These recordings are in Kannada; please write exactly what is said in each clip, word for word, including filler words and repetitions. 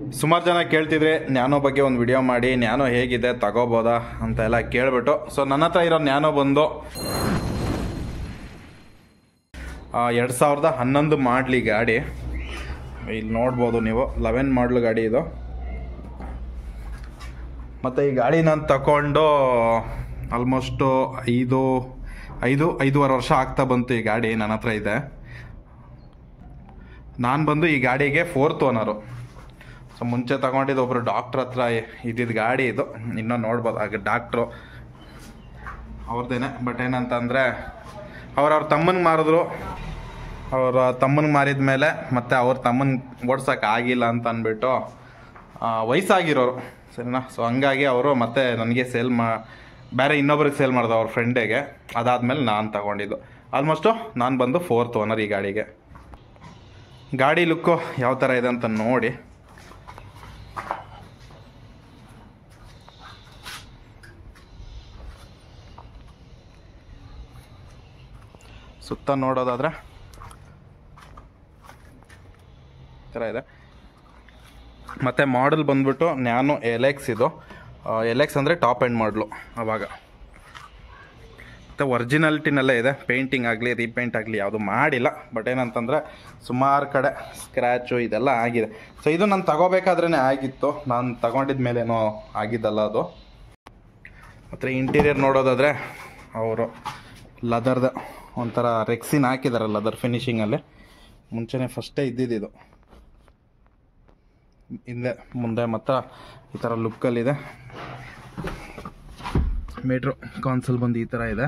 ಸುಮಾರು ಜನ ಕೇಳ್ತಿದ್ರೆ ನ್ಯಾನೋ ಬಗ್ಗೆ ಒಂದು ವಿಡಿಯೋ ಮಾಡಿ, ನ್ಯಾನೋ ಹೇಗಿದೆ ತಗೋಬೋದಾ ಅಂತ ಎಲ್ಲ ಕೇಳ್ಬಿಟ್ಟು, ಸೊ ನನ್ನ ಹತ್ರ ಇರೋ ನ್ಯಾನೋ ಬಂದು ಎರಡು ಸಾವಿರದ ಹನ್ನೊಂದು ಮಾಡಲಿ ಗಾಡಿ. ಇಲ್ಲಿ ನೋಡ್ಬೋದು ನೀವು, ಲೆವೆನ್ ಮಾಡಲು ಗಾಡಿ ಇದು. ಮತ್ತು ಈ ಗಾಡಿ ನಾನು ತಗೊಂಡು ಆಲ್ಮೋಸ್ಟು ಐದು ಐದು ಐದೂವರೆ ವರ್ಷ ಆಗ್ತಾ ಬಂತು. ಈ ಗಾಡಿ ನನ್ನ ಹತ್ರ ಇದೆ. ನಾನು ಬಂದು ಈ ಗಾಡಿಗೆ ಫೋರ್ತ್ ಓನರು. ಸೊ ಮುಂಚೆ ತಗೊಂಡಿದ್ದು ಒಬ್ಬರು ಡಾಕ್ಟ್ರ್ ಹತ್ರ ಇದ್ದಿದ್ದು ಗಾಡಿ ಇದು. ಇನ್ನೂ ನೋಡ್ಬೋದು ಆಗ ಡಾಕ್ಟ್ರು ಅವ್ರದ್ದೇನೆ. ಬಟ್ ಏನಂತಂದರೆ ಅವ್ರವ್ರ ತಮ್ಮನಿಗೆ ಮಾರಿದ್ರು. ಅವರ ತಮ್ಮನಿಗೆ ಮಾರಿದ ಮೇಲೆ ಮತ್ತು ಅವ್ರ ತಮ್ಮನಿಗೆ ಓಡ್ಸೋಕೆ ಆಗಿಲ್ಲ ಅಂತ ಅಂದ್ಬಿಟ್ಟು ವಯಸ್ಸಾಗಿರೋರು, ಸರಿನಾ. ಸೊ ಹಂಗಾಗಿ ಅವರು ಮತ್ತೆ ನನಗೆ ಸೇಲ್ ಮಾ ಬೇರೆ ಇನ್ನೊಬ್ರಿಗೆ ಸೇಲ್ ಮಾಡಿದ್ರು, ಅವ್ರ ಫ್ರೆಂಡಿಗೆ. ಅದಾದಮೇಲೆ ನಾನು ತಗೊಂಡಿದ್ದು. ಆಲ್ಮೋಸ್ಟು ನಾನು ಬಂದು ಫೋರ್ತ್ ಓನರ್ ಈ ಗಾಡಿಗೆ. ಗಾಡಿ ಲುಕ್ಕು ಯಾವ ಥರ ಇದೆ ಅಂತ ನೋಡಿ. ಸುತ್ತ ನೋಡೋದಾದರೆ ಈ ಥರ ಇದೆ. ಮತ್ತು ಮಾಡಲ್ ಬಂದ್ಬಿಟ್ಟು ನ್ಯಾನೋ ಎಲ್ ಎಕ್ಸ್. ಇದು ಎಲ್ ಎಕ್ಸ್ ಅಂದರೆ ಟಾಪ್ ಎಂಡ್ ಮಾಡಲು ಆವಾಗ. ಮತ್ತು ಒರಿಜಿನಾಲಿಟಿನಲ್ಲೇ ಇದೆ. ಪೇಂಟಿಂಗ್ ಆಗಲಿ ರೀಪೇಂಟ್ ಆಗಲಿ ಯಾವುದು ಮಾಡಿಲ್ಲ. ಬಟ್ ಏನಂತಂದರೆ ಸುಮಾರು ಕಡೆ ಸ್ಕ್ರ್ಯಾಚು ಇದೆಲ್ಲ ಆಗಿದೆ. ಸೊ ಇದು ನಾನು ತಗೋಬೇಕಾದ್ರೇ ಆಗಿತ್ತು, ನಾನು ತಗೊಂಡಿದ ಮೇಲೇನೋ ಆಗಿದ್ದಲ್ಲ ಅದು. ಮತ್ತು ಇಂಟೀರಿಯರ್ ನೋಡೋದಾದರೆ ಅವರು ಲೆದರ್ದ ಒಂಥರ ರೆಕ್ಸಿನ್ ಹಾಕಿದ್ದಾರೆ, ಲೆದರ್ ಫಿನಿಷಿಂಗಲ್ಲಿ. ಮುಂಚೆನೇ ಫಸ್ಟೇ ಇದ್ದಿದ್ದು ಹಿಂದೆ ಮುಂದೆ ಮಾತ್ರ ಈ ಥರ ಲುಕ್ಕಲ್ಲಿದೆ. ಮೀಟ್ರು ಕಾನ್ಸಲ್ ಬಂದು ಈ ಥರ ಇದೆ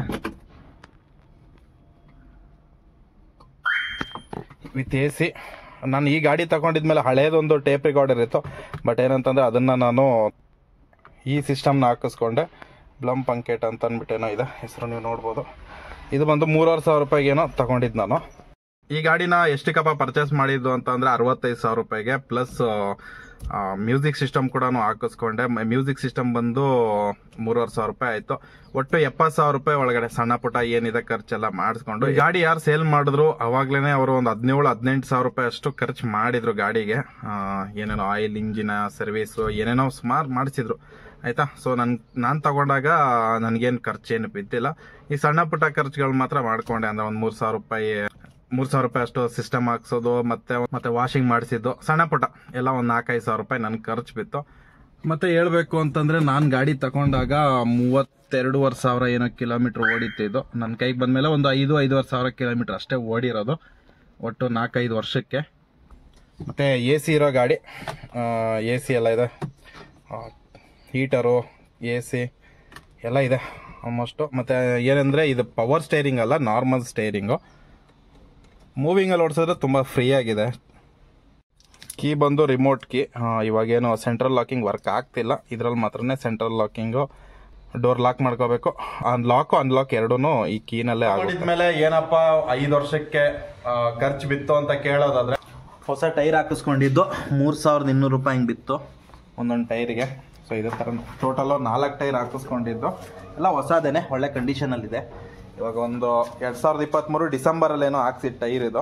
ವಿತ್ ಎ ಸಿ. ನಾನು ಈ ಗಾಡಿ ತಗೊಂಡಿದ್ಮೇಲೆ ಹಳೇದೊಂದು ಟೇಪ್ ರೆಕಾರ್ಡರ್ ಇತ್ತು. ಬಟ್ ಏನಂತಂದರೆ ಅದನ್ನು ನಾನು ಈ ಸಿಸ್ಟಮ್ನ ಹಾಕಿಸ್ಕೊಂಡೆ. ಬ್ಲಮ್ ಪಂಕೆಟ್ ಅಂತ ಅಂದ್ಬಿಟ್ಟೇನೋ ಇದೆ ಹೆಸರು, ನೀವು ನೋಡ್ಬೋದು. ಇದು ಬಂದು ಮೂರುವರೆ ಸಾವಿರ ರೂಪಾಯಿಗೇನೋ ತಗೊಂಡಿದ್ದು ನಾನು. ಈ ಗಾಡಿನ ಎಷ್ಟಕ್ಕಪ್ಪ ಪರ್ಚೇಸ್ ಮಾಡಿದ್ದು ಅಂತಂದರೆ ಅರವತ್ತೈದು ಸಾವಿರ ರೂಪಾಯಿಗೆ ಪ್ಲಸ್ ಮ್ಯೂಸಿಕ್ ಸಿಸ್ಟಮ್ ಕೂಡ ಹಾಕಿಸ್ಕೊಂಡೆ. ಮ್ಯೂಸಿಕ್ ಸಿಸ್ಟಮ್ ಬಂದು ಮೂರುವರೆ ಸಾವಿರ ರೂಪಾಯಿ ಆಯಿತು. ಒಟ್ಟು ಎಪ್ಪತ್ತು ಸಾವಿರ ರೂಪಾಯಿ ಒಳಗಡೆ ಸಣ್ಣ ಪುಟ್ಟ ಏನಿದೆ ಖರ್ಚೆಲ್ಲ ಮಾಡಿಸ್ಕೊಂಡು. ಈ ಗಾಡಿ ಯಾರು ಸೇಲ್ ಮಾಡಿದ್ರು ಅವಾಗ್ಲೇ ಅವರು ಒಂದು ಹದಿನೇಳು ಹದಿನೆಂಟು ಸಾವಿರ ರೂಪಾಯಿ ಅಷ್ಟು ಖರ್ಚು ಮಾಡಿದ್ರು ಗಾಡಿಗೆ. ಏನೇನೋ ಆಯಿಲ್, ಇಂಜಿನ ಸರ್ವೀಸು ಏನೇನೋ ಸುಮಾರು ಮಾಡಿಸಿದ್ರು, ಆಯಿತಾ. ಸೊ ನನ್ ನಾನು ತಗೊಂಡಾಗ ನನಗೇನು ಖರ್ಚೇನು ಬಿದ್ದಿಲ್ಲ. ಈ ಸಣ್ಣ ಪುಟ್ಟ ಖರ್ಚುಗಳು ಮಾತ್ರ ಮಾಡ್ಕೊಂಡೆ. ಅಂದರೆ ಒಂದು ಮೂರು ಸಾವಿರ ರೂಪಾಯಿ ಮೂರು ಸಾವಿರ ರೂಪಾಯಿ ಅಷ್ಟು ಸಿಸ್ಟಮ್ ಹಾಕ್ಸೋದು ಮತ್ತೆ ಮತ್ತೆ ವಾಷಿಂಗ್ ಮಾಡಿಸಿದ್ದು ಸಣ್ಣ ಪುಟ್ಟ ಎಲ್ಲ ಒಂದು ನಾಲ್ಕೈದು ಸಾವಿರ ರೂಪಾಯಿ ನನ್ಗೆ ಖರ್ಚು ಬಿತ್ತು. ಮತ್ತೆ ಹೇಳ್ಬೇಕು ಅಂತಂದರೆ ನಾನು ಗಾಡಿ ತಗೊಂಡಾಗ ಮೂವತ್ತೆರಡೂವರೆ ಸಾವಿರ ಏನೋ ಕಿಲೋಮೀಟ್ರ್ ಓಡಿತ್ತಿದ್ದು. ನನ್ನ ಕೈಗೆ ಬಂದಮೇಲೆ ಒಂದು ಐದು ಐದುವರೆ ಸಾವಿರ ಕಿಲೋಮೀಟ್ರ್ ಅಷ್ಟೇ ಓಡಿರೋದು ಒಟ್ಟು ನಾಲ್ಕೈದು ವರ್ಷಕ್ಕೆ. ಮತ್ತು ಎ ಸಿ ಇರೋ ಗಾಡಿ, ಎ ಸಿ ಎಲ್ಲ ಇದೆ, ಹೀಟರು, ಎ ಸಿ ಎಲ್ಲ ಇದೆ ಆಲ್ಮೋಸ್ಟು. ಮತ್ತು ಏನಂದರೆ ಇದು ಪವರ್ ಸ್ಟೇರಿಂಗ್ ಅಲ್ಲ, ನಾರ್ಮಲ್ ಸ್ಟೇರಿಂಗು. ಮೂವಿಂಗಲ್ಲಿ ಓಡಿಸಿದ್ರೆ ತುಂಬ ಫ್ರೀ ಆಗಿದೆ. ಕೀ ಬಂದು ರಿಮೋಟ್ ಕೀ. ಇವಾಗೇನು ಸೆಂಟ್ರಲ್ ಲಾಕಿಂಗ್ ವರ್ಕ್ ಆಗ್ತಿಲ್ಲ, ಇದರಲ್ಲಿ ಮಾತ್ರನೇ ಸೆಂಟ್ರಲ್ ಲಾಕಿಂಗು. ಡೋರ್ ಲಾಕ್ ಮಾಡ್ಕೋಬೇಕು. ಅನ್ಲಾಕು ಅನ್ಲಾಕ್ ಎರಡೂ ಈ ಕೀನಲ್ಲೇ ಆಗಿದ್ಮೇಲೆ ಏನಪ್ಪ ಐದು ವರ್ಷಕ್ಕೆ ಖರ್ಚು ಬಿತ್ತು ಅಂತ ಕೇಳೋದಾದರೆ, ಹೊಸ ಟೈರ್ ಹಾಕಿಸ್ಕೊಂಡಿದ್ದು ಮೂರು ಸಾವಿರದ ಇನ್ನೂರು ರೂಪಾಯಿ ಹಿಂಗೆ ಬಿತ್ತು ಒಂದೊಂದು ಟೈರಿಗೆ. ಸೊ ಇದೇ ಥರ ಟೋಟಲು ನಾಲ್ಕು ಟೈರ್ ಹಾಕಿಸ್ಕೊಂಡಿದ್ದು, ಎಲ್ಲ ಹೊಸದೇನೆ, ಒಳ್ಳೆ ಕಂಡೀಷನಲ್ಲಿದೆ. ಇವಾಗ ಒಂದು ಎರಡು ಸಾವಿರದ ಇಪ್ಪತ್ತ್ಮೂರು ಡಿಸೆಂಬರಲ್ಲೇನೋ ಹಾಕ್ಸಿದ ಟೈರ್ ಇದು.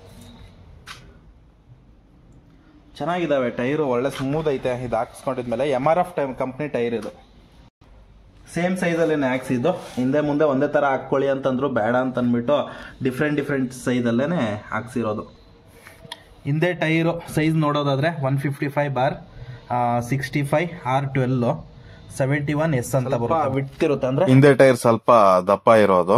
ಚೆನ್ನಾಗಿದ್ದಾವೆ ಟೈರು, ಒಳ್ಳೆ ಸ್ಮೂತ್ ಐತೆ. ಇದು ಹಾಕಿಸ್ಕೊಂಡಿದ್ಮೇಲೆ M R F time company tyre ಇದು. ಸೇಮ್ ಸೈಜಲ್ಲೇನೆ ಹಾಕ್ಸಿದ್ದು. ಹಿಂದೆ ಮುಂದೆ ಒಂದೇ ಥರ ಹಾಕ್ಕೊಳ್ಳಿ ಅಂತಂದ್ರು, ಬೇಡ ಅಂತಂದ್ಬಿಟ್ಟು ಡಿಫ್ರೆಂಟ್ ಡಿಫ್ರೆಂಟ್ ಸೈಜಲ್ಲೇ ಹಾಕ್ಸಿರೋದು. ಹಿಂದೆ ಟೈರು ಸೈಜ್ ನೋಡೋದಾದರೆ one fifty five bar sixty five R twelve seventy one S ಅಂತ ಬರುತ್ತೆ. ಬಿಡ್ತಿರುತ್ತೆ ಅಂದರೆ ಹಿಂದೆ ಟೈರ್ ಸ್ವಲ್ಪ ದಪ್ಪ ಇರೋದು.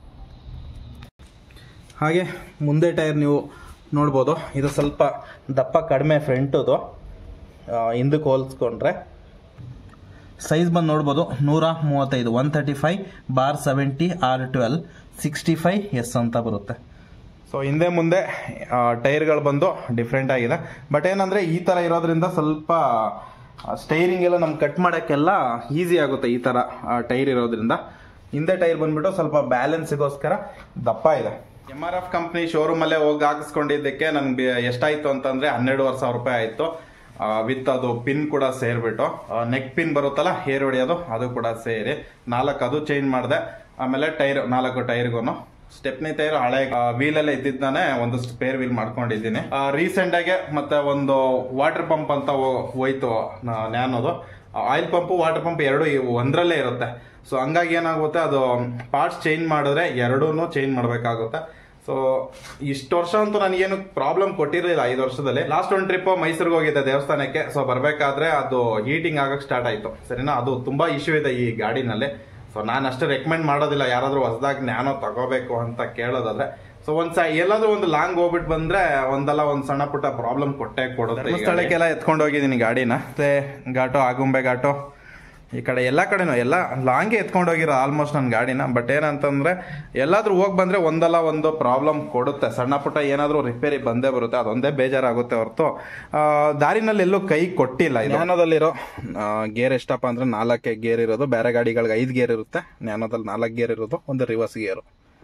ಹಾಗೆ ಮುಂದೆ ಟೈರ್ ನೀವು ನೋಡ್ಬೋದು, ಇದು ಸ್ವಲ್ಪ ದಪ್ಪ ಕಡಿಮೆ ಫ್ರಂಟುದು ಹಿಂದಕ್ಕೆ ಹೋಲಿಸ್ಕೊಂಡ್ರೆ. ಸೈಜ್ ಬಂದು ನೋಡ್ಬೋದು ನೂರ ಮೂವತ್ತೈದು one thirty five bar seventy R twelve sixty five S ಅಂತ ಬರುತ್ತೆ. ಸೊ ಹಿಂದೆ ಮುಂದೆ ಟೈರ್ಗಳು ಬಂದು ಡಿಫ್ರೆಂಟ್ ಆಗಿದೆ. ಬಟ್ ಏನಂದರೆ ಈ ಥರ ಇರೋದ್ರಿಂದ ಸ್ವಲ್ಪ ಸ್ಟೈರಿಂಗ್ ಎಲ್ಲ ನಮ್ಗೆ ಕಟ್ ಮಾಡೋಕ್ಕೆಲ್ಲ ಈಸಿ ಆಗುತ್ತೆ ಈ ಥರ ಟೈರ್ ಇರೋದ್ರಿಂದ. ಹಿಂದೆ ಟೈರ್ ಬಂದ್ಬಿಟ್ಟು ಸ್ವಲ್ಪ ಬ್ಯಾಲೆನ್ಸಿಗೋಸ್ಕರ ದಪ್ಪ ಇದೆ. ಎಮ್ ಆರ್ ಎಫ್ ಕಂಪ್ನಿ ಶೋರೂಮಲ್ಲೇ ಹೋಗಿ ಹಾಕಿಸ್ಕೊಂಡಿದ್ದಕ್ಕೆ ನನಗೆ ಎಷ್ಟಾಯಿತು ಅಂತಂದರೆ ಹನ್ನೆರಡುವರೆ ಸಾವಿರ ರೂಪಾಯಿ ಆಯಿತು. ವಿತ್ ಅದು ಪಿನ್ ಕೂಡ ಸೇರಿಬಿಟ್ಟು, ನೆಕ್ ಪಿನ್ ಬರುತ್ತಲ್ಲ ಹೇರ್ ಹೊಡೆಯೋದು, ಅದು ಕೂಡ ಸೇರಿ ನಾಲ್ಕು ಅದು ಚೇಂಜ್ ಮಾಡಿದೆ. ಆಮೇಲೆ ಟೈರ್ ನಾಲ್ಕು ಟೈರ್ಗೂ ಸ್ಟೆಪ್ನಿ ಟೈರ್ ಹಳೆ ವೀಲ್ ಎಲ್ಲ ಇದ್ದಿದ್ದಾನೆ ಒಂದು ಸ್ಪೇರ್ ವೀಲ್ ಮಾಡ್ಕೊಂಡಿದ್ದೀನಿ. ರೀಸೆಂಟ್ ಆಗಿ ಮತ್ತೆ ಒಂದು ವಾಟರ್ ಪಂಪ್ ಅಂತ ಹೋಯ್ತು ನ್ಯಾನೋದು. ಆಯಿಲ್ ಪಂಪ್ ವಾಟರ್ ಪಂಪ್ ಎರಡು ಒಂದ್ರಲ್ಲೇ ಇರುತ್ತೆ. ಸೊ ಹಂಗಾಗಿ ಏನಾಗುತ್ತೆ, ಅದು ಪಾರ್ಟ್ಸ್ ಚೇಂಜ್ ಮಾಡಿದ್ರೆ ಎರಡೂ ಚೇಂಜ್ ಮಾಡಬೇಕಾಗುತ್ತೆ. ಸೊ ಇಷ್ಟು ವರ್ಷ ಅಂತೂ ನನಗೇನು ಪ್ರಾಬ್ಲಮ್ ಕೊಟ್ಟಿರಲಿಲ್ಲ ಐದು ವರ್ಷದಲ್ಲಿ. ಲಾಸ್ಟ್ ಒಂದು ಟ್ರಿಪ್ ಮೈಸೂರಿಗೆ ಹೋಗಿದ್ದೆ ದೇವಸ್ಥಾನಕ್ಕೆ. ಸೊ ಬರ್ಬೇಕಾದ್ರೆ ಅದು ಹೀಟಿಂಗ್ ಆಗಕ್ಕೆ ಸ್ಟಾರ್ಟ್ ಆಯ್ತು, ಸರಿನಾ. ಅದು ತುಂಬಾ ಇಶ್ಯೂ ಇದೆ ಈ ಗಾಡಿನಲ್ಲಿ. ಸೊ ನಾನು ಅಷ್ಟು ರೆಕಮೆಂಡ್ ಮಾಡೋದಿಲ್ಲ ಯಾರಾದ್ರೂ ಹೊಸದಾಗಿ ನ್ಯಾನೋ ತಗೋಬೇಕು ಅಂತ ಕೇಳೋದಾದ್ರೆ. ಸೊ ಒಂದ್ಸ ಎಲ್ಲಾದ್ರೂ ಒಂದು ಲಾಂಗ್ ಹೋಗ್ಬಿಟ್ಟು ಬಂದ್ರೆ ಒಂದಲ್ಲ ಒಂದ್ ಸಣ್ಣ ಪುಟ್ಟ ಪ್ರಾಬ್ಲಮ್ ಕೊಟ್ಟೆ ಕೊಡುತ್ತೆ. ಸ್ಥಳಕ್ಕೆಲ್ಲ ಎತ್ಕೊಂಡು ಹೋಗಿದ್ದೀನಿ ಗಾಡಿನ. ಮತ್ತೆ ಘಾಟು, ಆಗುಂಬೆ ಘಾಟು, ಈ ಕಡೆ ಎಲ್ಲ ಕಡೆನೂ ಎಲ್ಲ ಲಾಂಗೆ ಎತ್ಕೊಂಡು ಹೋಗಿರೋ ಆಲ್ಮೋಸ್ಟ್ ನನ್ನ ಗಾಡಿನ. ಬಟ್ ಏನಂತಂದ್ರೆ ಎಲ್ಲಾದ್ರೂ ಹೋಗಿ ಬಂದ್ರೆ ಒಂದಲ್ಲ ಒಂದು ಪ್ರಾಬ್ಲಮ್ ಕೊಡುತ್ತೆ, ಸಣ್ಣ ಪುಟ್ಟ ಏನಾದ್ರೂ ರಿಪೇರಿ ಬಂದೇ ಬರುತ್ತೆ. ಅದೊಂದೇ ಬೇಜಾರಾಗುತ್ತೆ ಹೊರತು ದಾರಿನಲ್ಲಿ ಎಲ್ಲೂ ಕೈ ಕೊಟ್ಟಿಲ್ಲ. ನ್ಯಾನೋದಲ್ಲಿರೋ ಗೇರ್ ಎಷ್ಟಪ್ಪ ಅಂದ್ರೆ ನಾಲ್ಕೇ ಗೇರ್ ಇರೋದು. ಬೇರೆ ಗಾಡಿಗಳಿಗೆ ಐದು ಗೇರ್ ಇರುತ್ತೆ, ನ್ಯಾನೋದಲ್ಲಿ ನಾಲ್ಕು ಗೇರ್ ಇರೋದು, ಒಂದು ರಿವರ್ಸ್ ಗೇರು.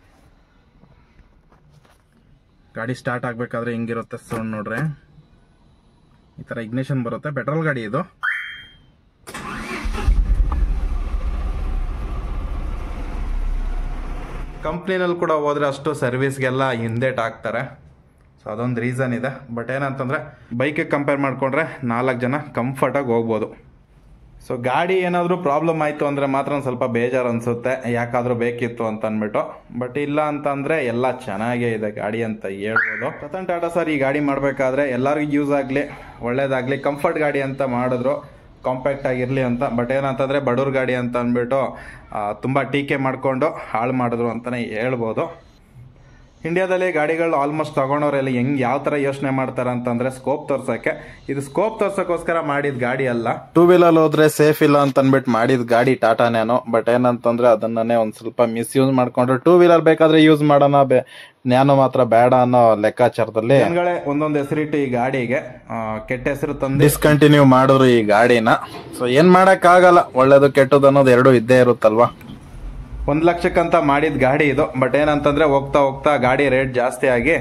ಗಾಡಿ ಸ್ಟಾರ್ಟ್ ಆಗ್ಬೇಕಾದ್ರೆ ಹಿಂಗಿರುತ್ತೆ ಸೌಂಡ್ ನೋಡ್ರೆ, ಈ ತರ ಇಗ್ನಿಷನ್ ಬರುತ್ತೆ. ಪೆಟ್ರೋಲ್ ಗಾಡಿ ಇದು. ಕಂಪ್ನಿನಲ್ಲಿ ಕೂಡ ಹೋದ್ರೆ ಅಷ್ಟು ಸರ್ವಿಸ್ಗೆಲ್ಲ ಹಿಂದೇಟ್ ಹಾಕ್ತಾರೆ. ಸೊ ಅದೊಂದು ರೀಸನ್ ಇದೆ. ಬಟ್ ಏನಂತಂದ್ರೆ ಬೈಕಿಗೆ ಕಂಪೇರ್ ಮಾಡ್ಕೊಂಡ್ರೆ ನಾಲ್ಕು ಜನ ಕಂಫರ್ಟಾಗಿ ಹೋಗ್ಬೋದು. ಸೊ ಗಾಡಿ ಏನಾದರೂ ಪ್ರಾಬ್ಲಮ್ ಆಯಿತು ಅಂದರೆ ಮಾತ್ರ ಒಂದು ಸ್ವಲ್ಪ ಬೇಜಾರು ಅನಿಸುತ್ತೆ, ಯಾಕಾದರೂ ಬೇಕಿತ್ತು ಅಂತ ಅಂದ್ಬಿಟ್ಟು. ಬಟ್ ಇಲ್ಲ ಅಂತಂದರೆ ಎಲ್ಲ ಚೆನ್ನಾಗೇ ಇದೆ ಗಾಡಿ ಅಂತ ಹೇಳ್ಬೋದು. ರತನ್ ಟಾಟಾ ಸರ್ ಈ ಗಾಡಿ ಮಾಡಬೇಕಾದ್ರೆ ಎಲ್ಲರಿಗೂ ಯೂಸ್ ಆಗಲಿ, ಒಳ್ಳೇದಾಗಲಿ, ಕಂಫರ್ಟ್ ಗಾಡಿ ಅಂತ ಮಾಡಿದ್ರು, ಕಾಂಪ್ಯಾಕ್ಟ್ ಆಗಿರಲಿ ಅಂತ. ಬಟ್ ಏನಂತಂದರೆ ಬಡವ್ರ ಗಾಡಿ ಅಂತ ಅಂದ್ಬಿಟ್ಟು ತುಂಬ ಟೀಕೆ ಮಾಡಿಕೊಂಡು ಹಾಳು ಮಾಡಿದ್ರು ಅಂತಲೇ ಹೇಳ್ಬೋದು. ಇಂಡಿಯಾದಲ್ಲಿ ಗಾಡಿಗಳು ಆಲ್ಮೋಸ್ಟ್ ತಗೊಂಡವರೆಲ್ಲ ಹೆಂಗ್ ಯಾವ ತರ ಯೋಚನೆ ಮಾಡ್ತಾರೆ ಅಂತಂದ್ರೆ ಸ್ಕೋಪ್ ತೋರ್ಸಕ್ಕೆ. ಇದು ಸ್ಕೋಪ್ ತೋರ್ಸಕ್ಕೋಸ್ಕರ ಮಾಡಿದ ಗಾಡಿ ಅಲ್ಲ. ಟೂ ವೀಲರ್ ಹೋದ್ರೆ ಸೇಫ್ ಇಲ್ಲ ಅಂತ ಅಂದ್ಬಿಟ್ಟು ಮಾಡಿದ ಗಾಡಿ ಟಾಟಾ ನ್ಯಾನೋ. ಬಟ್ ಏನಂತಂದ್ರೆ ಅದನ್ನೇ ಒಂದ್ ಸ್ವಲ್ಪ ಮಿಸ್ ಯೂಸ್ ಮಾಡ್ಕೊಂಡ್ರೆ, ಟೂ ವೀಲರ್ ಬೇಕಾದ್ರೆ ಯೂಸ್ ಮಾಡೋಣ, ನ್ಯಾನೋ ಮಾತ್ರ ಬೇಡ ಅನ್ನೋ ಲೆಕ್ಕಾಚಾರದಲ್ಲಿ ಜನಗಳೇ ಒಂದೊಂದು ಹೆಸರಿಟ್ಟು ಈ ಗಾಡಿಗೆ ಕೆಟ್ಟ ಹೆಸರು ತಂದು ಡಿಸ್ಕಂಟಿನ್ಯೂ ಮಾಡಿದ್ರು ಈ ಗಾಡಿನ. ಸೊ ಏನ್ ಮಾಡಕ್ ಆಗಲ್ಲ, ಒಳ್ಳೇದು ಕೆಟ್ಟದ್ದು ಅನ್ನೋದು ಎರಡು ಇದ್ದೇ ಇರುತ್ತಲ್ವಾ. ಒಂದ್ ಲಕ್ಷಕ್ಕಂತ ಮಾಡಿದ ಗಾಡಿ ಇದು. ಬಟ್ ಏನಂತಂದ್ರೆ ಹೋಗ್ತಾ ಹೋಗ್ತಾ ಗಾಡಿ ರೇಟ್ ಜಾಸ್ತಿ ಆಗಿ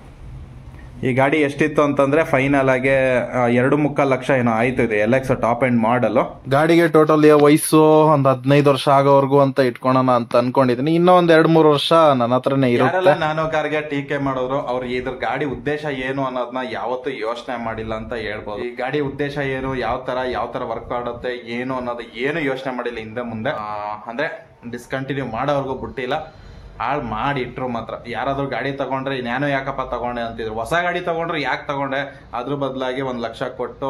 ಈ ಗಾಡಿ ಎಷ್ಟಿತ್ತು ಅಂತಂದ್ರೆ ಫೈನಲ್ ಆಗಿ ಎರಡು ಮುಕ್ಕಾಲು ಲಕ್ಷ ಏನೋ ಆಯ್ತು. ಇದು L X top end model ಗಾಡಿಗೆ. ಟೋಟಲ್ ವಯಸ್ಸು ಒಂದ್ ಹದಿನೈದು ವರ್ಷ ಆಗೋವರೆಗೂ ಅಂತ ಇಟ್ಕೊಳ್ಳೋಣ ಅಂತ ಅನ್ಕೊಂಡಿದೀನಿ. ಇನ್ನೂ ಒಂದ್ ಎರಡ್ ಮೂರು ವರ್ಷ ನನ್ನ ಹತ್ರನೇ ಇರುತ್ತೆ. ನಾನು ಕಾರ್ಗೆ ಟೀಕೆ ಮಾಡಿದ್ರು, ಅವ್ರು ಇದ್ರ ಗಾಡಿ ಉದ್ದೇಶ ಏನು ಅನ್ನೋದನ್ನ ಯಾವತ್ತೂ ಯೋಚನೆ ಮಾಡಿಲ್ಲ ಅಂತ ಹೇಳ್ಬೋದು. ಈ ಗಾಡಿ ಉದ್ದೇಶ ಏನು, ಯಾವ ತರ ಯಾವ ತರ ವರ್ಕ್ ಆಡುತ್ತೆ ಏನು ಅನ್ನೋದು ಏನು ಯೋಚನೆ ಮಾಡಿಲ್ಲ ಹಿಂದೆ ಮುಂದೆ. ಅಂದ್ರೆ ಡಿಸ್ಕಂಟಿನ್ಯೂ ಮಾಡೋವರೆಗೂ ಬಿಟ್ಟಿಲ್ಲ, ಹಾಳು ಮಾಡಿ ಇಟ್ರು ಮಾತ್ರ. ಯಾರಾದ್ರೂ ಗಾಡಿ ತಗೊಂಡ್ರೆ ನ್ಯಾನೋ ಯಾಕಪ್ಪ ತಗೊಂಡೆ ಅಂತಿದ್ರು. ಹೊಸ ಗಾಡಿ ತಗೊಂಡ್ರೆ ಯಾಕೆ ತಗೊಂಡೆ, ಅದ್ರ ಬದಲಾಗಿ ಒಂದ್ ಲಕ್ಷ ಕೊಟ್ಟು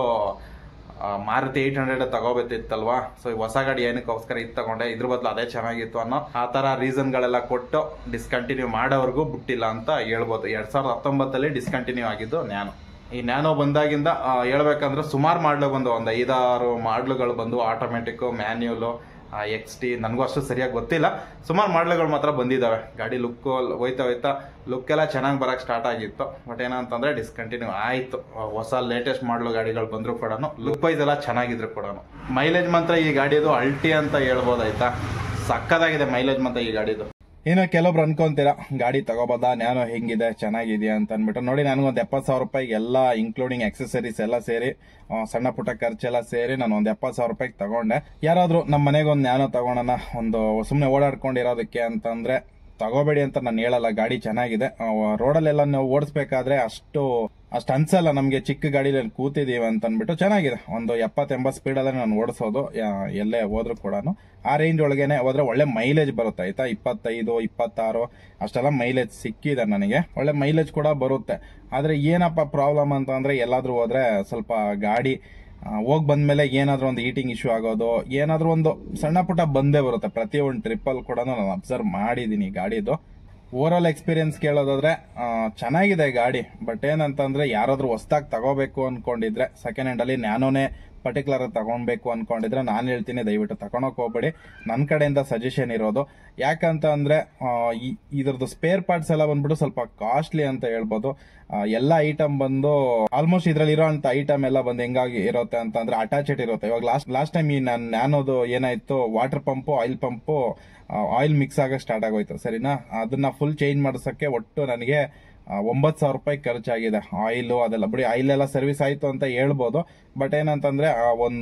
ಮಾರುತಿ ಏಟ್ ಹಂಡ್ರೆಡ್ ತಗೋಬೇಕಿತ್ತಲ್ವಾ. ಸೊ ಹೊಸ ಗಾಡಿ ಏನಕ್ಕೋಸ್ಕರ ಇದು ತಗೊಂಡೆ, ಇದ್ರ ಬದಲು ಅದೇ ಚೆನ್ನಾಗಿತ್ತು ಅನ್ನೋ ಆ ತರ ರೀಸನ್ ಗಳೆಲ್ಲ ಕೊಟ್ಟು ಡಿಸ್ಕಂಟಿನ್ಯೂ ಮಾಡೋವರೆಗೂ ಬಿಟ್ಟಿಲ್ಲ ಅಂತ ಹೇಳ್ಬೋದು. ಎರಡ್ ಸಾವಿರದ ಹತ್ತೊಂಬತ್ತಲ್ಲಿ ಡಿಸ್ಕಂಟಿನ್ಯೂ ಆಗಿದ್ದು ನ್ಯಾನೋ. ಈ ನ್ಯಾನೋ ಬಂದಾಗಿಂದ ಹೇಳ್ಬೇಕಂದ್ರೆ ಸುಮಾರು ಮಾಡ್ಲು ಬಂದು ಒಂದ್ ಐದಾರು ಮಾಡ್ಲುಗಳು ಬಂದು, ಆಟೋಮೆಟಿಕ್, ಮ್ಯಾನ್ಯುಯಲ್, ಎಕ್ಸ್ ಟಿ, ನನಗೂ ಅಷ್ಟು ಸರಿಯಾಗಿ ಗೊತ್ತಿಲ್ಲ, ಸುಮಾರು ಮಾಡ್ಲುಗಳು ಮಾತ್ರ ಬಂದಿದ್ದಾವೆ. ಗಾಡಿ ಲುಕ್ ಹೋಯ್ತಾ ಹೋಯ್ತಾ ಲುಕ್ ಎಲ್ಲ ಚೆನ್ನಾಗಿ ಬರಕ್ ಸ್ಟಾರ್ಟ್ ಆಗಿತ್ತು. ಬಟ್ ಏನಂತಂದ್ರೆ ಡಿಸ್ಕಂಟಿನ್ಯೂ ಆಯ್ತು. ಹೊಸ ಲೇಟೆಸ್ಟ್ ಮಾಡ್ಲು ಗಾಡಿಗಳು ಬಂದ್ರು ಕೂಡ ಲುಕ್ ವೈಸ್ ಎಲ್ಲ ಚೆನ್ನಾಗಿದ್ರು ಕೂಡ. ಮೈಲೇಜ್ ಮಾತ್ರ ಈ ಗಾಡಿದು ಅಲ್ಟಿ ಅಂತ ಹೇಳ್ಬೋದಾಯ್ತಾ, ಸಕ್ಕದಾಗಿದೆ ಮೈಲೇಜ್ ಮಾತ್ರ ಈ ಗಾಡಿದು. ಏನೋ ಕೆಲವ್ರು ಅನ್ಕೊಂತೀರಾ ಗಾಡಿ ತಗೋಬೋದಾ, ನ್ಯಾನೋ ಹೆಂಗಿದೆ ಚೆನ್ನಾಗಿದೆಯಾ ಅಂತ ಅನ್ಬಿಟ್ಟು. ನೋಡಿ, ನನಗೊಂದು ಎಪ್ಪತ್ತು ಸಾವಿರ ರೂಪಾಯಿ ಎಲ್ಲ ಇನ್ಕ್ಲೂಡಿಂಗ್ ಆಕ್ಸೆಸರೀಸ್ ಎಲ್ಲ ಸೇರಿ, ಸಣ್ಣ ಪುಟ್ಟ ಖರ್ಚೆಲ್ಲ ಸೇರಿ ನಾನು ಒಂದ್ ಎಪ್ಪತ್ತು ಸಾವಿರ ರೂಪಾಯಿಗೆ ತಗೊಂಡೆ. ಯಾರಾದ್ರೂ ನಮ್ಮ ಮನೆಗೆ ಒಂದು ನ್ಯಾನೋ ತಗೋಣ, ಒಂದು ಸುಮ್ಮನೆ ಓಡಾಡ್ಕೊಂಡಿರೋದಕ್ಕೆ ಅಂತಂದ್ರೆ ತಗೋಬೇಡಿ ಅಂತ ನಾನು ಹೇಳಲ್ಲ. ಗಾಡಿ ಚೆನ್ನಾಗಿದೆ. ರೋಡಲ್ಲೆಲ್ಲ ನಾವು ಓಡಿಸ್ಬೇಕಾದ್ರೆ ಅಷ್ಟು ಅಷ್ಟು ಅನ್ಸಲ್ಲ ನಮ್ಗೆ, ಚಿಕ್ಕ ಗಾಡಿಯಲ್ಲಿ ಕೂತಿದೀವಿ ಅಂತ ಅಂದ್ಬಿಟ್ಟು ಚೆನ್ನಾಗಿದೆ. ಒಂದು ಎಪ್ಪತ್ ಎಂಬತ್ ಸ್ಪೀಡ್ ಅಲ್ಲೇ ನಾನು ಓಡಿಸೋದು ಎಲ್ಲೇ ಹೋದ್ರು ಕೂಡ. ಆ ರೇಂಜ್ ಒಳಗೇನೆ ಹೋದ್ರೆ ಒಳ್ಳೆ ಮೈಲೇಜ್ ಬರುತ್ತೆ ಆಯ್ತಾ. ಇಪ್ಪತ್ತೈದು ಇಪ್ಪತ್ತಾರು ಅಷ್ಟೆಲ್ಲ ಮೈಲೇಜ್ ಸಿಕ್ಕಿದೆ ನನಗೆ, ಒಳ್ಳೆ ಮೈಲೇಜ್ ಕೂಡ ಬರುತ್ತೆ. ಆದ್ರೆ ಏನಪ್ಪ ಪ್ರಾಬ್ಲಮ್ ಅಂತ ಅಂದ್ರೆ ಎಲ್ಲಾದ್ರೂ ಹೋದ್ರೆ ಸ್ವಲ್ಪ ಗಾಡಿ ಹೋಗ್ ಬಂದ್ಮೇಲೆ ಏನಾದ್ರೂ ಒಂದು ಹೀಟಿಂಗ್ ಇಶ್ಯೂ ಆಗೋದು, ಏನಾದ್ರೂ ಒಂದು ಸಣ್ಣ ಪುಟ್ಟ ಬಂದೇ ಬರುತ್ತೆ. ಪ್ರತಿ ಒಂದು ಟ್ರಿಪ್ಪಲ್ ಕೂಡ ನಾನು ಅಬ್ಸರ್ವ್ ಮಾಡಿದೀನಿ ಗಾಡಿದು. ಓವರ್ ಆಲ್ ಎಕ್ಸ್ಪೀರಿಯನ್ಸ್ ಕೇಳೋದಾದ್ರೆ ಚೆನ್ನಾಗಿದೆ ಗಾಡಿ. ಬಟ್ ಏನಂತಂದ್ರೆ ಯಾರಾದ್ರೂ ಹೊಸದಾಗಿ ತಗೋಬೇಕು ಅನ್ಕೊಂಡಿದ್ರೆ, ಸೆಕೆಂಡ್ ಹ್ಯಾಂಡ್ ಅಲ್ಲಿ ನ್ಯಾನೋನೇ ಪರ್ಟಿಕ್ಯುಲರ್ ತಗೊಳ್ಬೇಕು ಅನ್ಕೊಂಡಿದ್ರೆ ನಾನು ಹೇಳ್ತೀನಿ ದಯವಿಟ್ಟು ತಗೊಳಕ್ ಹೋಗ್ಬೇಡಿ. ನನ್ನ ಕಡೆಯಿಂದ ಸಜೆಷನ್ ಇರೋದು. ಯಾಕಂತ ಅಂದ್ರೆ ಇದ್ರದ್ದು ಸ್ಪೇರ್ ಪಾರ್ಟ್ಸ್ ಎಲ್ಲ ಬಂದ್ಬಿಟ್ಟು ಸ್ವಲ್ಪ ಕಾಸ್ಟ್ಲಿ ಅಂತ ಹೇಳ್ಬೋದು. ಎಲ್ಲ ಐಟಮ್ ಬಂದು ಆಲ್ಮೋಸ್ಟ್ ಇದ್ರಲ್ಲಿ ಇರೋಂತ ಐಟಮ್ ಎಲ್ಲ ಬಂದು ಹೆಂಗಾಗಿ ಇರುತ್ತೆ ಅಂತ ಅಂದ್ರೆ ಅಟ್ಯಾಚೆಡ್ ಇರುತ್ತೆ. ಇವಾಗ ಲಾಸ್ಟ್ ಲಾಸ್ಟ್ ಟೈಮ್ ಈ ನಾನು ನ್ಯಾನೋದು ಏನಾಯ್ತು, water pump oil pump oil mix ಆಗಕ್ಕೆ ಸ್ಟಾರ್ಟ್ ಆಗೋಯ್ತು ಸರಿನಾ. ಅದನ್ನ ಫುಲ್ ಚೇಂಜ್ ಮಾಡ್ಸಕ್ಕೆ ಒಟ್ಟು ನನಗೆ ಒಂಬತ್ತು ಸಾವಿರ ರೂಪಾಯಿ ಖರ್ಚಾಗಿದೆ. ಆಯಿಲ್ ಅದೆಲ್ಲ ಬಿಡಿ, ಆಯಿಲ್ ಎಲ್ಲ ಸರ್ವಿಸ್ ಆಯ್ತು ಅಂತ ಹೇಳ್ಬೋದು. ಬಟ್ ಏನಂತಂದ್ರೆ ಒಂದು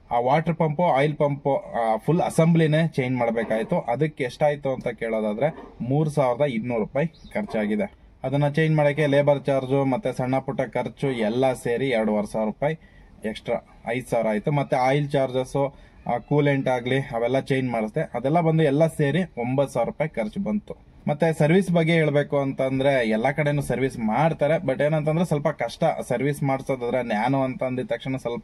ಆ water pump oil pump full ಅಸೆಂಬ್ಲಿನೇ ಚೇಂಜ್ ಮಾಡಬೇಕಾಯ್ತು. ಅದಕ್ಕೆ ಎಷ್ಟಾಯ್ತು ಅಂತ ಕೇಳೋದಾದ್ರೆ ಮೂರು ಸಾವಿರದ ಇನ್ನೂರು ರೂಪಾಯಿ ಖರ್ಚಾಗಿದೆ. ಅದನ್ನ ಚೇಂಜ್ ಮಾಡೋಕ್ಕೆ ಲೇಬರ್ ಚಾರ್ಜು ಮತ್ತೆ ಸಣ್ಣ ಪುಟ್ಟ ಖರ್ಚು ಎಲ್ಲ ಸೇರಿ ಎರಡೂವರೆ ಸಾವಿರ ರೂಪಾಯಿ ಎಕ್ಸ್ಟ್ರಾ ಐದು ಸಾವಿರ ಆಯಿತು. ಮತ್ತೆ ಆಯಿಲ್ ಚಾರ್ಜಸ್ಸು, ಕೂಲೆಂಟ್ ಆಗಲಿ ಅವೆಲ್ಲ ಚೇಂಜ್ ಮಾಡಿಸ್ದೆ, ಅದೆಲ್ಲ ಬಂದು ಎಲ್ಲ ಸೇರಿ ಒಂಬತ್ತು ಸಾವಿರ ರೂಪಾಯಿ ಖರ್ಚು ಬಂತು. ಮತ್ತೆ ಸರ್ವಿಸ್ ಬಗ್ಗೆ ಹೇಳಬೇಕು ಅಂತಂದ್ರೆ ಎಲ್ಲ ಕಡೆನೂ ಸರ್ವಿಸ್ ಮಾಡ್ತಾರೆ, ಬಟ್ ಏನಂತಂದ್ರೆ ಸ್ವಲ್ಪ ಕಷ್ಟ ಸರ್ವಿಸ್ ಮಾಡಿಸೋದಾದ್ರೆ. ನ್ಯಾನೋ ಅಂತ ಅಂದಿದ ತಕ್ಷಣ ಸ್ವಲ್ಪ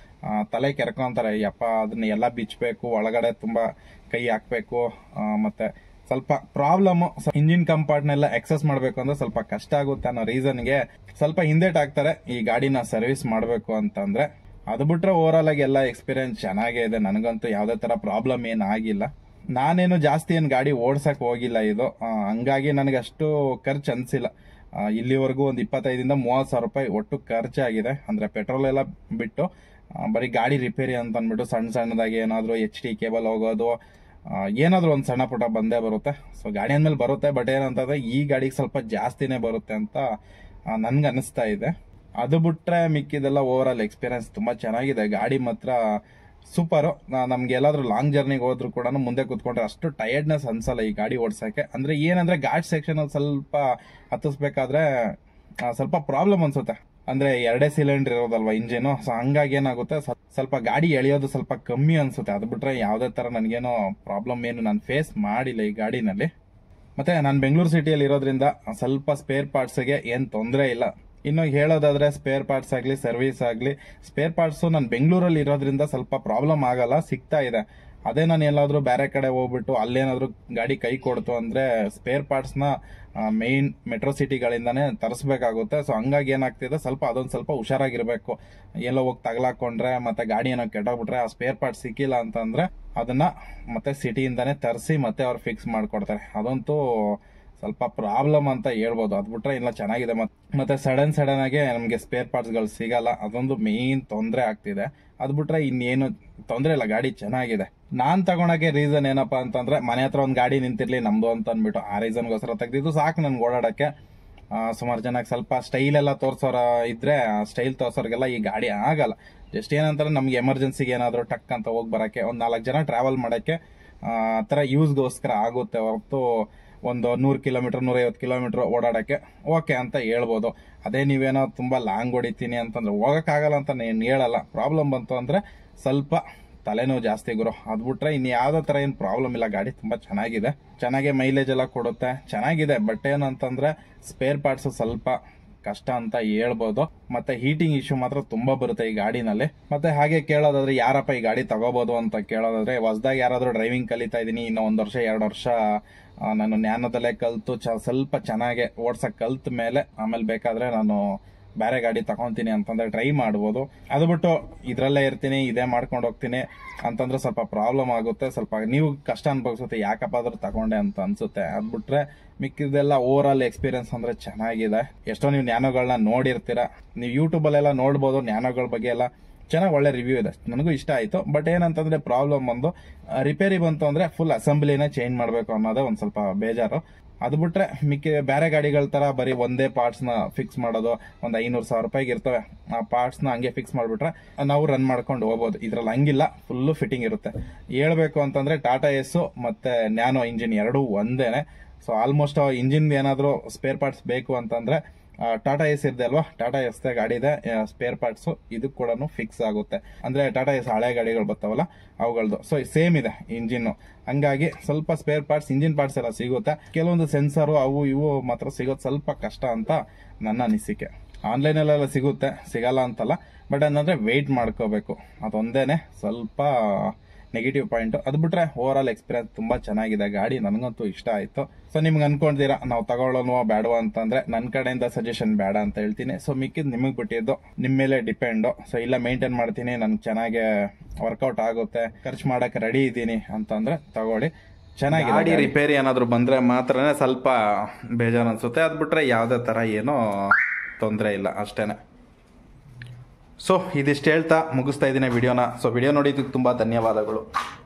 ತಲೆ ಕೆರ್ಕೊಂತಾರೆ, ಯಪ್ಪ ಅದನ್ನ ಎಲ್ಲ ಬಿಚ್ಚಬೇಕು, ಒಳಗಡೆ ತುಂಬಾ ಕೈ ಹಾಕ್ಬೇಕು, ಮತ್ತೆ ಸ್ವಲ್ಪ ಪ್ರಾಬ್ಲಮ್. ಇಂಜಿನ್ ಕಂಪಾರ್ಟ್ನೆಲ್ಲ ಎಕ್ಸಸ್ ಮಾಡಬೇಕು ಅಂದ್ರೆ ಸ್ವಲ್ಪ ಕಷ್ಟ ಆಗುತ್ತೆ ಅನ್ನೋ ರೀಸನ್ಗೆ ಸ್ವಲ್ಪ ಹಿಂದೇಟ್ ಹಾಕ್ತಾರೆ ಈ ಗಾಡಿನ ಸರ್ವಿಸ್ ಮಾಡಬೇಕು ಅಂತಂದ್ರೆ. ಅದು ಬಿಟ್ರೆ ಓವರ್ ಆಲ್ ಆಗಿ ಎಲ್ಲ ಎಕ್ಸ್ಪೀರಿಯನ್ಸ್ ಚೆನ್ನಾಗೇ ಇದೆ. ನನಗಂತೂ ಯಾವುದೇ ತರ ಪ್ರಾಬ್ಲಮ್ ಏನು ಆಗಿಲ್ಲ. ನಾನೇನು ಜಾಸ್ತಿ ಏನು ಗಾಡಿ ಓಡ್ಸಕ್ ಹೋಗಿಲ್ಲ ಇದು, ಹಂಗಾಗಿ ನನಗೆ ಅಷ್ಟು ಖರ್ಚು ಅನ್ಸಿಲ್ಲ. ಇಲ್ಲಿವರೆಗೂ ಒಂದು ಇಪ್ಪತ್ತೈದಿಂದ ಮೂವತ್ತು ಸಾವಿರ ರೂಪಾಯಿ ಒಟ್ಟು ಖರ್ಚಾಗಿದೆ. ಅಂದ್ರೆ ಪೆಟ್ರೋಲ್ ಎಲ್ಲ ಬಿಟ್ಟು ಬರೀ ಗಾಡಿ ರಿಪೇರಿ ಅಂತ ಅಂದ್ಬಿಟ್ಟು ಸಣ್ಣ ಸಣ್ಣದಾಗಿ ಏನಾದ್ರು ಎಚ್ ಟಿ ಕೇಬಲ್ ಹೋಗೋದು, ಏನಾದ್ರು ಒಂದು ಸಣ್ಣ ಪುಟ್ಟ ಬಂದೇ ಬರುತ್ತೆ. ಸೊ ಗಾಡಿ ಅಂದ್ಮೇಲೆ ಬರುತ್ತೆ, ಬಟ್ ಏನಂತಂದ್ರೆ ಈ ಗಾಡಿಗೆ ಸ್ವಲ್ಪ ಜಾಸ್ತಿನೇ ಬರುತ್ತೆ ಅಂತ ನನ್ಗೆ ಅನಿಸ್ತಾ ಇದೆ. ಅದು ಬಿಟ್ರೆ ಮಿಕ್ಕಿದೆಲ್ಲ ಓವರ್ ಆಲ್ ಎಕ್ಸ್ಪೀರಿಯನ್ಸ್ ತುಂಬಾ ಚೆನ್ನಾಗಿದೆ. ಗಾಡಿ ಮಾತ್ರ ಸೂಪರು. ನಮ್ಗೆ ಎಲ್ಲಾದ್ರೂ ಲಾಂಗ್ ಜರ್ನಿಗೆ ಹೋದ್ರು ಕೂಡ ಮುಂದೆ ಕೂತ್ಕೊಂಡ್ರೆ ಅಷ್ಟು ಟಯರ್ಡ್ನೆಸ್ ಅನ್ಸಲ್ಲ ಈ ಗಾಡಿ ಓಡಿಸಕ್ಕೆ. ಅಂದ್ರೆ ಏನಂದ್ರೆ ಘಾಟ್ ಸೆಕ್ಷನ್ ಅಲ್ಲಿ ಸ್ವಲ್ಪ ಹತ್ತಿಸ್ಬೇಕಾದ್ರೆ ಸ್ವಲ್ಪ ಪ್ರಾಬ್ಲಮ್ ಅನ್ಸುತ್ತೆ. ಅಂದ್ರೆ ಎರಡೇ ಸಿಲಿಂಡರ್ ಇರೋದಲ್ವಾ ಇಂಜಿನ್, ಸೊ ಹಂಗಾಗಿ ಏನಾಗುತ್ತೆ ಸ್ವಲ್ಪ ಗಾಡಿ ಎಳೆಯೋದು ಸ್ವಲ್ಪ ಕಮ್ಮಿ ಅನ್ಸುತ್ತೆ. ಅದು ಬಿಟ್ರೆ ಯಾವ್ದೇ ತರ ನನಗೇನೋ ಪ್ರಾಬ್ಲಮ್ ಏನು ನಾನು ಫೇಸ್ ಮಾಡಿಲ್ಲ ಈ ಗಾಡಿನಲ್ಲಿ. ಮತ್ತೆ ನಾನು ಬೆಂಗಳೂರು ಸಿಟಿಯಲ್ಲಿ ಇರೋದ್ರಿಂದ ಸ್ವಲ್ಪ ಸ್ಪೇರ್ ಪಾರ್ಟ್ಸ್ಗೆ ಏನ್ ತೊಂದರೆ ಇಲ್ಲ. ಇನ್ನು ಹೇಳೋದಾದ್ರೆ ಸ್ಪೇರ್ ಪಾರ್ಟ್ಸ್ ಆಗಲಿ ಸರ್ವಿಸ್ ಆಗಲಿ, ಸ್ಪೇರ್ ಪಾರ್ಟ್ಸು ನಾನು ಬೆಂಗಳೂರಲ್ಲಿ ಇರೋದ್ರಿಂದ ಸ್ವಲ್ಪ ಪ್ರಾಬ್ಲಮ್ ಆಗಲ್ಲ, ಸಿಗ್ತಾ ಇದೆ. ಅದೇ ನಾನು ಎಲ್ಲಾದ್ರೂ ಬೇರೆ ಕಡೆ ಹೋಗ್ಬಿಟ್ಟು ಅಲ್ಲೇನಾದ್ರೂ ಗಾಡಿ ಕೈ ಕೊಡ್ತು ಅಂದ್ರೆ ಸ್ಪೇರ್ ಪಾರ್ಟ್ಸ್ನ ಮೇನ್ ಮೆಟ್ರೋ ಸಿಟಿಗಳಿಂದಾನೇ ತರಿಸ್ಬೇಕಾಗುತ್ತೆ. ಸೊ ಹಂಗಾಗಿ ಏನಾಗ್ತಿದೆ ಸ್ವಲ್ಪ ಅದೊಂದು ಸ್ವಲ್ಪ ಹುಷಾರಾಗಿರ್ಬೇಕು. ಎಲ್ಲೋ ಹೋಗಿ ತಗಲಾಕೊಂಡ್ರೆ ಮತ್ತೆ ಗಾಡಿ ಏನೋ ಕೆಟ್ಟೋಗ್ಬಿಟ್ರೆ ಆ ಸ್ಪೇರ್ ಪಾರ್ಟ್ ಸಿಕ್ಕಿಲ್ಲ ಅಂತಂದ್ರೆ ಅದನ್ನ ಮತ್ತೆ ಸಿಟಿಯಿಂದಾನೇ ತರಿಸಿ ಮತ್ತೆ ಅವ್ರು ಫಿಕ್ಸ್ ಮಾಡ್ಕೊಡ್ತಾರೆ. ಅದಂತೂ ಸ್ವಲ್ಪ ಪ್ರಾಬ್ಲಮ್ ಅಂತ ಹೇಳ್ಬೋದು. ಅದ್ ಬಿಟ್ರೆ ಇಲ್ಲ ಚೆನ್ನಾಗಿದೆ. ಮತ್ತೆ ಸಡನ್ ಸಡನ್ ಆಗಿ ನಮ್ಗೆ ಸ್ಪೇರ್ ಪಾರ್ಟ್ಸ್ ಗಳು ಸಿಗಲ್ಲ, ಅದೊಂದು ಮೇನ್ ತೊಂದರೆ ಆಗ್ತಿದೆ. ಅದ್ ಬಿಟ್ರೆ ಇನ್ನೇನು ತೊಂದರೆ ಇಲ್ಲ, ಗಾಡಿ ಚೆನ್ನಾಗಿದೆ. ನಾನ್ ತಗೊಳಕ್ಕೆ ರೀಸನ್ ಏನಪ್ಪಾ ಅಂತಂದ್ರೆ ಮನೆ ಹತ್ರ ಒಂದ್ ಗಾಡಿ ನಿಂತಿರ್ಲಿ ನಮ್ದು ಅಂತ ಅಂದ್ಬಿಟ್ಟು ಆ ರೀಸನ್ಗೋಸ್ಕರ ತೆಗ್ದಿದ್ದು ಸಾಕು ನನ್ಗೆ ಓಡಾಡಕ್ಕೆ. ಸುಮಾರು ಜನಕ್ಕೆ ಸ್ವಲ್ಪ ಸ್ಟೈಲ್ ಎಲ್ಲ ತೋರ್ಸೋರ ಇದ್ರೆ ಸ್ಟೈಲ್ ತೋರ್ಸೋರ್ಗೆಲ್ಲ ಈ ಗಾಡಿ ಆಗಲ್ಲ. ಜಸ್ಟ್ ಏನಂತಾರೆ ನಮ್ಗೆ ಎಮರ್ಜೆನ್ಸಿಗೆ ಏನಾದ್ರು ಟಕ್ ಅಂತ ಹೋಗಿ ಬರಕ್ಕೆ, ಒಂದ್ ನಾಲ್ಕು ಜನ ಟ್ರಾವೆಲ್ ಮಾಡಕ್ಕೆ ಆ ತರ ಯೂಸ್ಗೋಸ್ಕರ ಆಗುತ್ತೆ ಹೊರತು ಒಂದು ನೂರು ಕಿಲೋಮೀಟರ್ ನೂರೈವತ್ತು ಕಿಲೋಮೀಟರ್ ಓಡಾಡಕ್ಕೆ ಓಕೆ ಅಂತ ಹೇಳ್ಬೋದು. ಅದೇ ನೀವೇನೋ ತುಂಬಾ ಲಾಂಗ್ ಹೊಡಿತೀನಿ ಅಂತಂದ್ರೆ ಹೋಗಕ್ಕಾಗಲ್ಲ ಅಂತ ನಾನು ಹೇಳಲ್ಲ. ಪ್ರಾಬ್ಲಮ್ ಬಂತು ಅಂದ್ರೆ ಸ್ವಲ್ಪ ತಲೆನೋವು ಜಾಸ್ತಿ ಗುರು. ಅದ್ ಬಿಟ್ರೆ ಇನ್ ಯಾವ್ದೋ ತರ ಏನ್ ಪ್ರಾಬ್ಲಮ್ ಇಲ್ಲ. ಗಾಡಿ ತುಂಬಾ ಚೆನ್ನಾಗಿದೆ, ಚೆನ್ನಾಗಿ ಮೈಲೇಜ್ ಎಲ್ಲ ಕೊಡುತ್ತೆ, ಚೆನ್ನಾಗಿದೆ. ಬಟ್ ಏನಂತಂದ್ರೆ ಸ್ಪೇರ್ ಪಾರ್ಟ್ಸ್ ಸ್ವಲ್ಪ ಕಷ್ಟ ಅಂತ ಹೇಳ್ಬೋದು. ಮತ್ತೆ ಹೀಟಿಂಗ್ ಇಶ್ಯೂ ಮಾತ್ರ ತುಂಬಾ ಬರುತ್ತೆ ಈ ಗಾಡಿನಲ್ಲಿ. ಮತ್ತೆ ಹಾಗೆ ಕೇಳೋದಾದ್ರೆ ಯಾರಪ್ಪ ಈ ಗಾಡಿ ತಗೋಬಹುದು ಅಂತ ಕೇಳೋದಾದ್ರೆ, ಹೊಸದಾಗಿ ಯಾರಾದ್ರೂ ಡ್ರೈವಿಂಗ್ ಕಲಿತಾ ಇದೀನಿ, ಇನ್ನು ಒಂದ್ ವರ್ಷ ಎರಡು ವರ್ಷ ನಾನು ನ್ಯಾನೋದಲ್ಲೇ ಕಲ್ತು ಸ್ವಲ್ಪ ಚೆನ್ನಾಗಿ ಓಡ್ಸಕ್ ಕಲ್ತ ಮೇಲೆ ಆಮೇಲೆ ಬೇಕಾದ್ರೆ ನಾನು ಬೇರೆ ಗಾಡಿ ತಗೊಂತೀನಿ ಅಂತಂದ್ರೆ ಟ್ರೈ ಮಾಡ್ಬೋದು. ಅದು ಬಿಟ್ಟು ಇದ್ರಲ್ಲೇ ಇರ್ತೀನಿ ಇದೇ ಮಾಡ್ಕೊಂಡು ಹೋಗ್ತೀನಿ ಅಂತಂದ್ರೆ ಸ್ವಲ್ಪ ಪ್ರಾಬ್ಲಮ್ ಆಗುತ್ತೆ. ಸ್ವಲ್ಪ ನೀವು ಕಷ್ಟ ಅನ್ಭವಿಸುತ್ತೆ, ಯಾಕಪ್ಪ ಆದ್ರೂ ತಗೊಂಡೆ ಅಂತ ಅನ್ಸುತ್ತೆ. ಅದ್ ಬಿಟ್ರೆ ಮಿಕ್ಕಿದೆಲ್ಲ ಓವರ್ ಆಲ್ ಎಕ್ಸ್ಪೀರಿಯನ್ಸ್ ಅಂದ್ರೆ ಚೆನ್ನಾಗಿದೆ. ಎಷ್ಟೋ ನೀವು ನ್ಯಾನೋಗಳನ್ನ ನೋಡಿರ್ತೀರ, ನೀವು ಯೂಟ್ಯೂಬ್ ಅಲ್ಲೆಲ್ಲ ನೋಡ್ಬೋದು. ನ್ಯಾನೋಗಳ ಬಗ್ಗೆ ಎಲ್ಲ ಚೆನ್ನಾಗಿ ಒಳ್ಳೆ ರಿವ್ಯೂ ಇದೆ, ನನಗೂ ಇಷ್ಟ ಆಯ್ತು. ಬಟ್ ಏನಂತಂದ್ರೆ ಪ್ರಾಬ್ಲಮ್ ಒಂದು ರಿಪೇರಿ ಬಂತು ಅಂದ್ರೆ ಫುಲ್ ಅಸೆಂಬ್ಲಿನೇ ಚೇಂಜ್ ಮಾಡ್ಬೇಕು ಅನ್ನೋದೇ ಒಂದ್ ಸ್ವಲ್ಪ ಬೇಜಾರು. ಅದು ಬಿಟ್ರೆ ಮಿಕ್ಕಿ ಬೇರೆ ಗಾಡಿಗಳ ತರ ಬರೀ ಒಂದೇ ಪಾರ್ಟ್ಸ್ ನ ಫಿಕ್ಸ್ ಮಾಡೋದು ಒಂದ್ ಐನೂರು ಸಾವಿರ ರೂಪಾಯಿಗೆ ಇರ್ತವೆ. ಆ ಪಾರ್ಟ್ಸ್ ನ ಹಂಗೆ ಫಿಕ್ಸ್ ಮಾಡ್ಬಿಟ್ರೆ ನಾವು ರನ್ ಮಾಡ್ಕೊಂಡು ಹೋಗ್ಬೋದು. ಇದ್ರಲ್ಲಿ ಹಂಗಿಲ್ಲ, ಫುಲ್ ಫಿಟ್ಟಿಂಗ್ ಇರುತ್ತೆ. ಹೇಳ್ಬೇಕು ಅಂತಂದ್ರೆ ಟಾಟಾ ಎಸ್ ಮತ್ತೆ ನ್ಯಾನೋ ಇಂಜಿನ್ ಎರಡೂ ಒಂದೇನೆ. ಸೊ ಆಲ್ಮೋಸ್ಟ್ ಇಂಜಿನ್ ಏನಾದ್ರು ಸ್ಪೇರ್ ಪಾರ್ಟ್ಸ್ ಬೇಕು ಅಂತಂದ್ರೆ ಟಾಟಾ ಎಸ್ ಇದೆ ಅಲ್ವಾ, ಟಾಟಾ ಎಸ್ ಗಾಡಿ ಇದೆ ಸ್ಪೇರ್ ಪಾರ್ಟ್ಸ್ ಇದು ಕೂಡ ಫಿಕ್ಸ್ ಆಗುತ್ತೆ. ಅಂದ್ರೆ ಟಾಟಾ ಎಸ್ ಹಳೆ ಗಾಡಿಗಳು ಬರ್ತಾವಲ್ಲ ಅವುಗಳದ್ದು. ಸೊ ಸೇಮ್ ಇದೆ ಇಂಜಿನ್, ಹಂಗಾಗಿ ಸ್ವಲ್ಪ ಸ್ಪೇರ್ ಪಾರ್ಟ್ಸ್ ಇಂಜಿನ್ ಪಾರ್ಟ್ಸ್ ಎಲ್ಲ ಸಿಗುತ್ತೆ. ಕೆಲವೊಂದು ಸೆನ್ಸರ್ ಅವು ಇವು ಮಾತ್ರ ಸಿಗೋದು ಸ್ವಲ್ಪ ಕಷ್ಟ ಅಂತ ನನ್ನ ಅನಿಸಿಕೆ. ಆನ್ಲೈನ್ ಅಲ್ಲೆಲ್ಲ ಸಿಗುತ್ತೆ, ಸಿಗಲ್ಲ ಅಂತಲ್ಲ, ಬಟ್ ಏನಂದ್ರೆ ವೆಯ್ಟ್ ಮಾಡ್ಕೋಬೇಕು, ಅದೊಂದೇನೆ ಸ್ವಲ್ಪ ನೆಗೆಟಿವ್ ಪಾಯಿಂಟ್. ಅದು ಬಿಟ್ರೆ ಓವರ್ ಆಲ್ ಎಕ್ಸ್ಪೀರಿಯನ್ಸ್ ತುಂಬಾ ಚೆನ್ನಾಗಿದೆ. ಗಾಡಿ ನನಗಂತೂ ಇಷ್ಟ ಆಯ್ತು. ಸೊ ನಿಮ್ಗೆ ಅನ್ಕೊಂಡಿದ್ದೀರಾ ನಾವು ತಗೊಳ್ಳೋಲ್ವಾ ಬೇಡವಾ ಅಂತಂದ್ರೆ ನನ್ನ ಕಡೆಯಿಂದ ಸಜೆಷನ್ ಬೇಡ ಅಂತ ಹೇಳ್ತೀನಿ. ಸೊ ಮಿಕ್ಕಿದ್ ನಿಮಗ್ ಬಿಟ್ಟಿದ್ದು ನಿಮ್ಮ ಮೇಲೆ ಡಿಪೆಂಡ್. ಸೊ ಇಲ್ಲ ಮೇಂಟೈನ್ ಮಾಡ್ತೀನಿ, ನನ್ಗೆ ಚೆನ್ನಾಗಿ ವರ್ಕೌಟ್ ಆಗುತ್ತೆ, ಖರ್ಚು ಮಾಡಕ್ಕೆ ರೆಡಿ ಇದ್ದೀನಿ ಅಂತಂದ್ರೆ ತಗೊಳ್ಳಿ, ಚೆನ್ನಾಗಿ. ಗಾಡಿ ರಿಪೇರಿ ಏನಾದ್ರು ಬಂದ್ರೆ ಮಾತ್ರನೇ ಸ್ವಲ್ಪ ಬೇಜಾರು ಅನ್ಸುತ್ತೆ. ಅದ್ ಬಿಟ್ರೆ ಯಾವ್ದೇ ತರ ಏನೋ ತೊಂದರೆ ಇಲ್ಲ ಅಷ್ಟೇನೆ. ಸೊ ಇದಿಷ್ಟು ಹೇಳ್ತಾ ಮುಗಿಸ್ತಾ ಇದ್ದೀನಿ ವಿಡಿಯೋನ. ಸೊ ವಿಡಿಯೋ ನೋಡಿದ್ದಕ್ಕೆ ತುಂಬ ಧನ್ಯವಾದಗಳು.